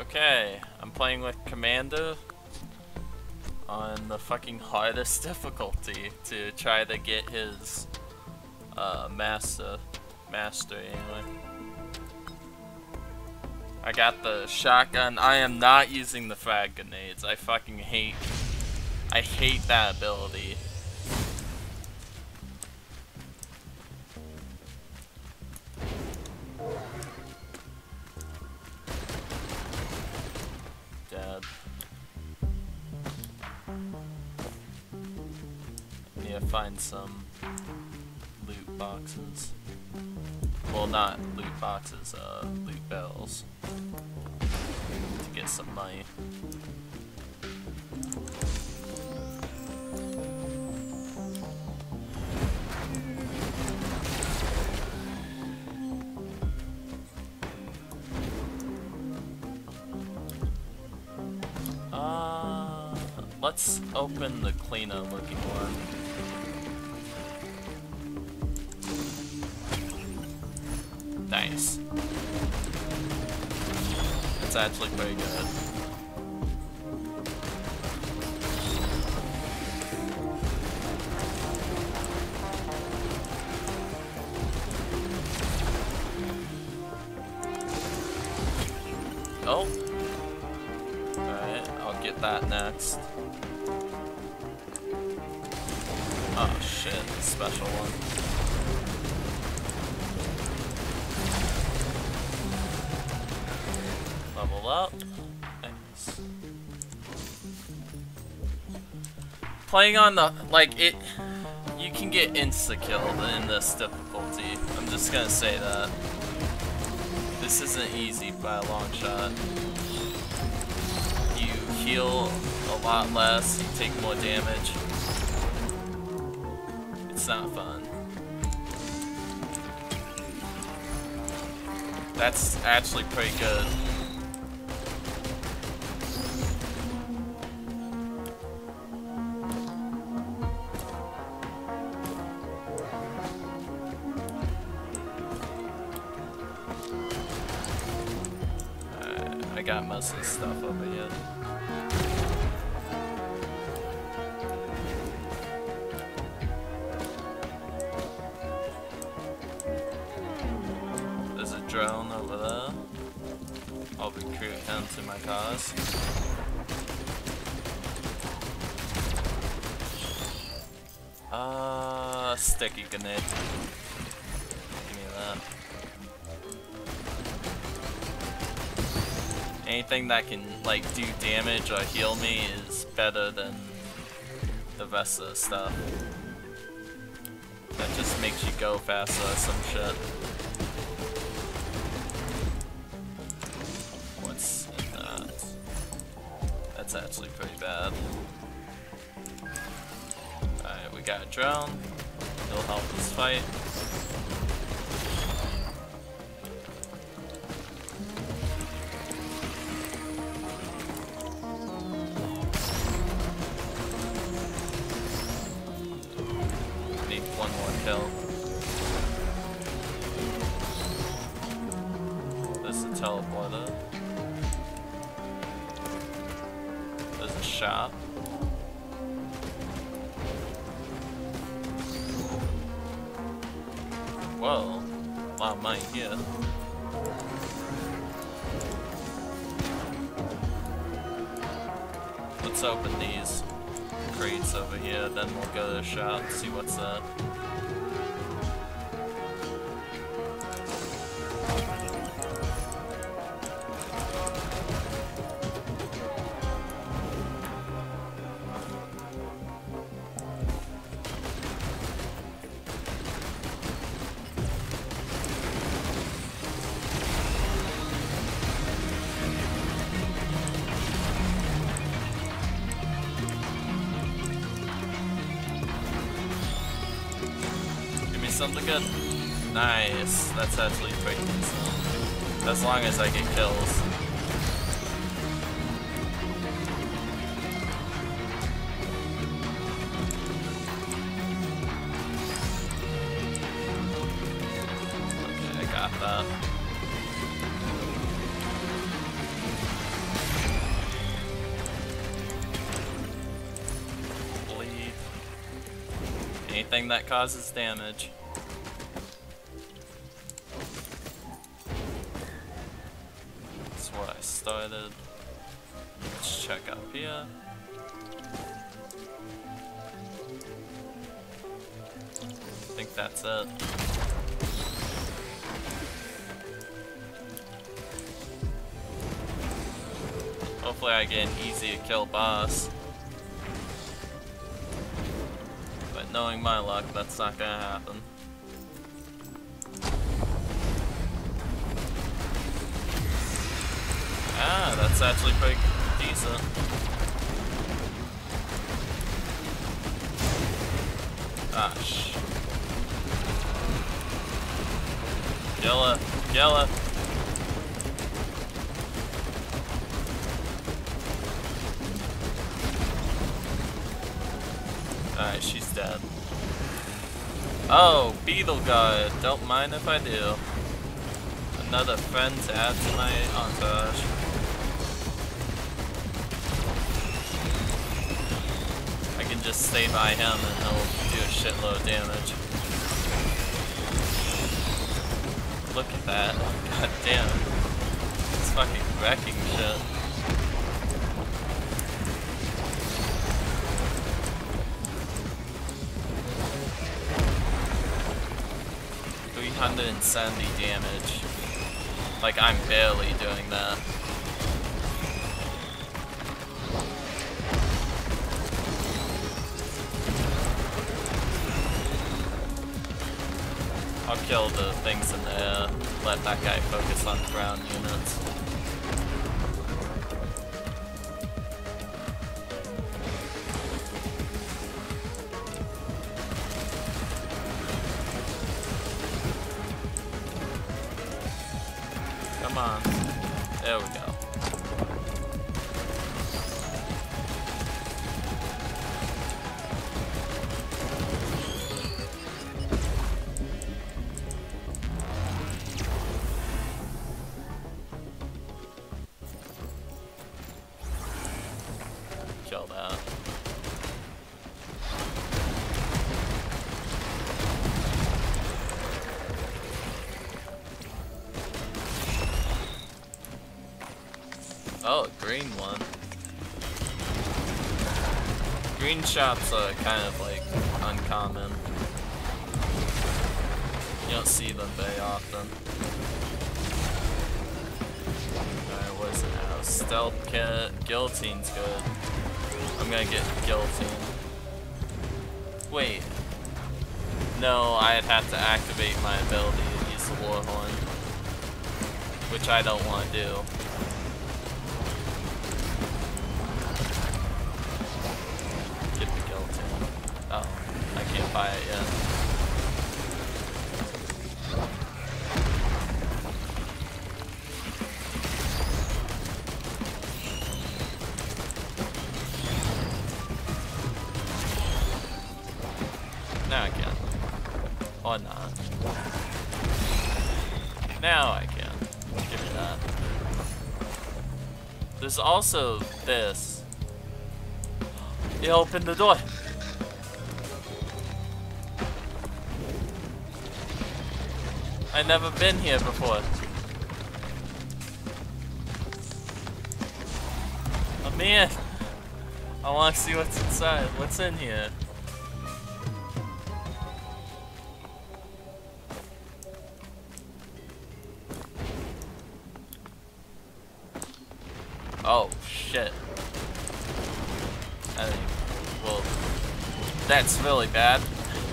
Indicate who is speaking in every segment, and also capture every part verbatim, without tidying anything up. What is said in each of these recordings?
Speaker 1: Okay, I'm playing with Commander on the fucking hardest difficulty to try to get his uh, master, master anyway. I got the shotgun. I am not using the frag grenades. I fucking hate, I hate that ability. Dead. Need to find some loot boxes. Well, not loot boxes, uh, loot barrels. To get some money. Uh, let's open the cleaner looking one. Nice. It's actually pretty good. Oh. Alright, I'll get that next. Oh shit, the special one. Level up. Nice. Playing on the, like, it, you can get insta-killed in this difficulty. I'm just gonna say that. This isn't easy by a long shot. You heal a lot less, you take more damage. It's not fun. That's actually pretty good. I got most of the stuff over here. There's a drone over there. I'll recruit him to my cause. Uh, sticky grenade. Give me that. Anything that can, like, do damage or heal me is better than the rest of the stuff. That just makes you go faster or some shit. What's in that? That's actually pretty bad. Alright, we got a drone. It'll help us fight. One more kill. This is a teleporter. There's a shop. Whoa, a lot of money here. Let's open these crates over here, then we'll go to the shop and see what's up. Something good. Nice. That's actually pretty decent. As long as I get kills. Okay, I got that. anything that causes damage. That's where I started. Let's check up here. I think that's it. Hopefully I get an easy to kill boss. But knowing my luck, that's not gonna happen. Ah, that's actually pretty decent. Ah, sh. Kill her, kill her. Alright, she's dead. Oh, Beetle Guard. Don't mind if I do. Another friend to add to my entourage. I can just stay by him and he'll do a shitload of damage. Look at that. God damn. It's fucking wrecking shit. three hundred seventy damage. Like, I'm barely doing that. I'll kill the things in the air. Let that guy focus on ground units. Come on. There we go. Kill that. Oh, green one. Green shops are kind of like uncommon. You don't see them very often. Alright, what is it now? Stealth kit. Guillotine's good. I'm gonna get guillotine. Wait. No, I'd have to activate my ability to use the Warhorn. Which I don't want to do. Oh, I can't buy it yet. Now I can. Or not. Now I can. Give me that. There's also this. You opened the door. I've never been here before. Oh man, I want to see what's inside. What's in here? Oh shit. I think, well, that's really bad.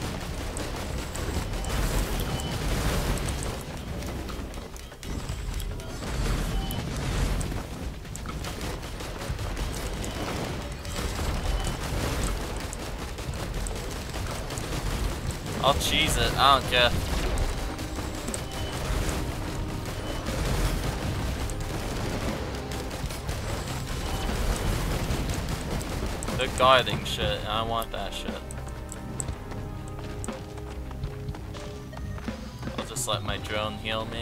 Speaker 1: I'll cheese it, I don't care. They're guarding shit, and I want that shit. I'll just let my drone heal me.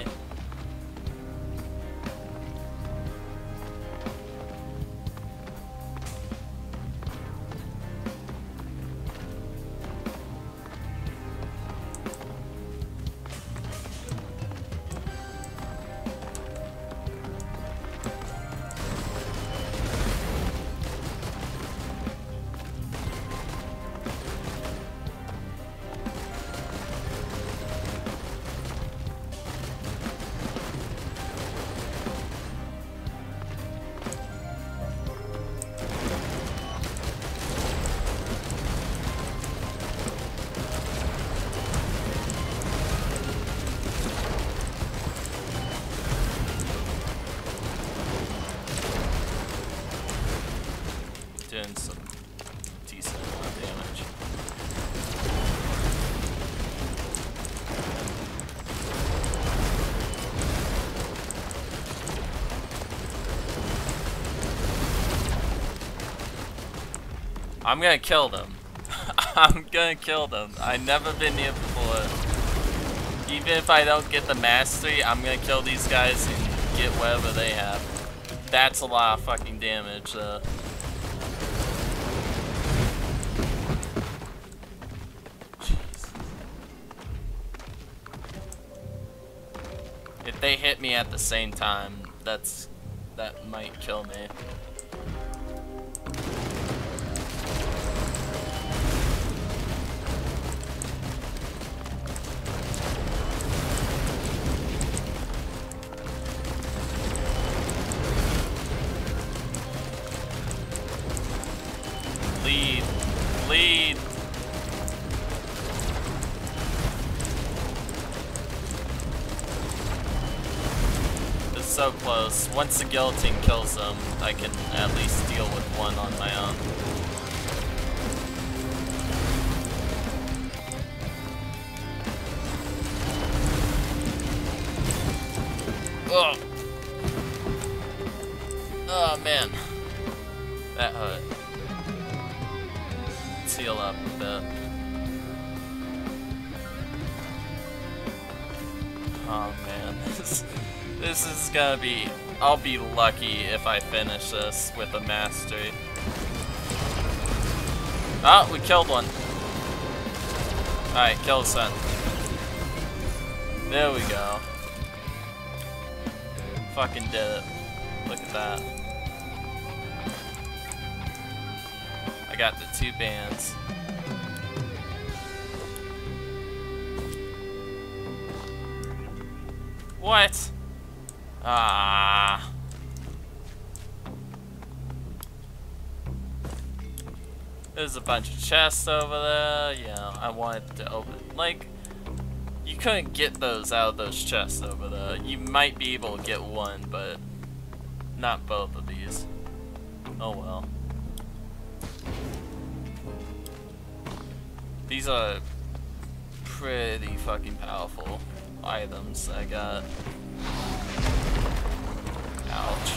Speaker 1: doing some decent amount of damage. I'm gonna kill them. I'm gonna kill them. I've never been here before. Even if I don't get the mastery, I'm gonna kill these guys and get whatever they have. That's a lot of fucking damage. Uh, if they hit me at the same time, that's that might kill me. Lead. Lead. It's so close. Once the guillotine kills them, I can at least deal with one on my own. Ugh. Oh man. That hurt. Heal up a bit. Oh man, this, this is gonna be... I'll be lucky if I finish this with a mastery. Ah, we killed one. Alright, kill the sun. There we go. Fucking did it. Look at that. I got the two bands. What? Ah. There's a bunch of chests over there. Yeah, I wanted to open. Like, you couldn't get those out of those chests over there. You might be able to get one, but not both of these. Oh well. These are pretty fucking powerful items I got. Ouch.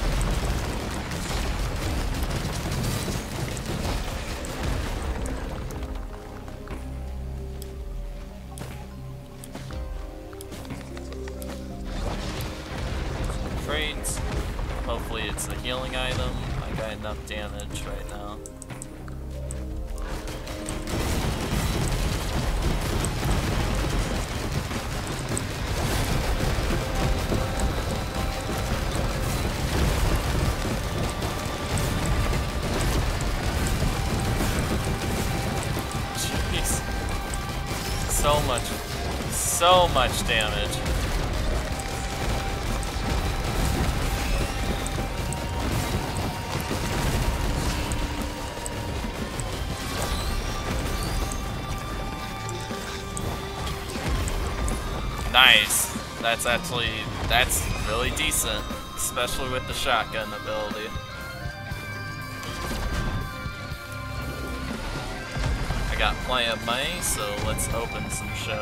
Speaker 1: Crates. Hopefully it's a healing item. I got enough damage right now. So much, so much damage. Nice. That's actually, that's really decent, especially with the shotgun ability. Got plenty of money, so let's open some shit.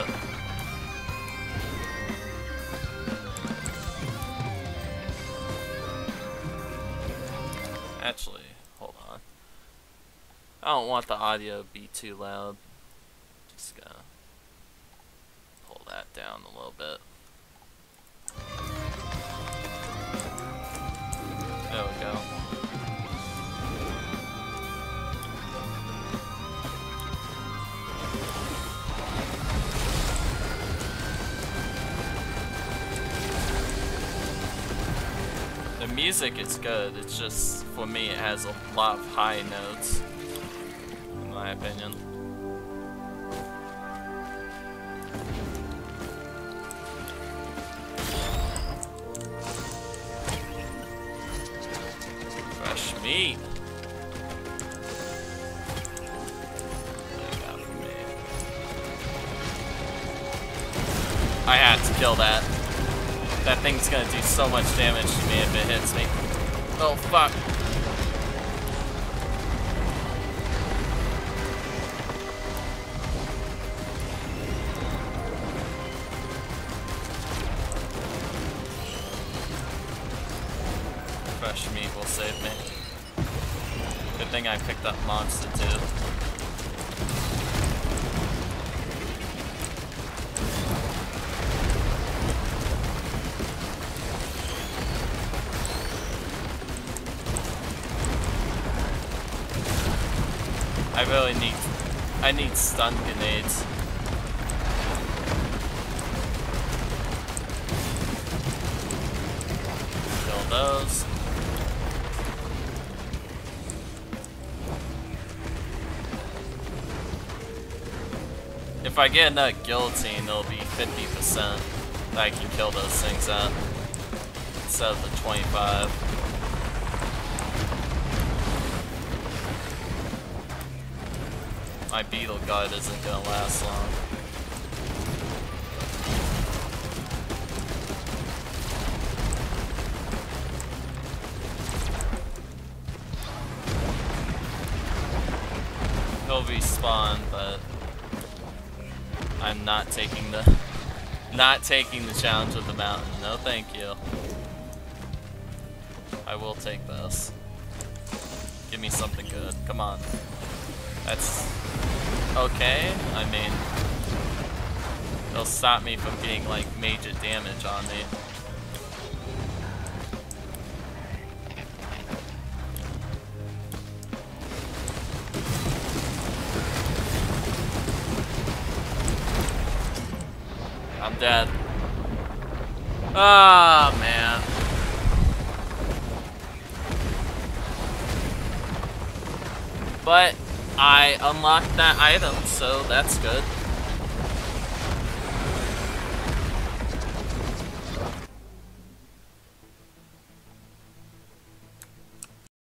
Speaker 1: Actually, hold on. I don't want the audio to be too loud. Just gonna pull that down a little bit. There we go. The music is good, it's just, for me, it has a lot of high notes, in my opinion. Fresh meat. What do you got for me? I had to kill that. That thing's gonna do so much damage to me if it hits me. Oh fuck. fresh meat will save me. Good thing I picked up monster too. I really need, I need stun grenades. Kill those. If I get another guillotine, it'll be fifty percent that I can kill those things at, instead of the twenty-five. My beetle guard isn't gonna last long. He'll respawn, but I'm not taking the not taking the challenge of the mountain. No, thank you. I will take this. Give me something good. Come on. That's okay. I mean, it'll stop me from getting like major damage on me. I'm dead. Ah, man. But I unlocked that item, so that's good.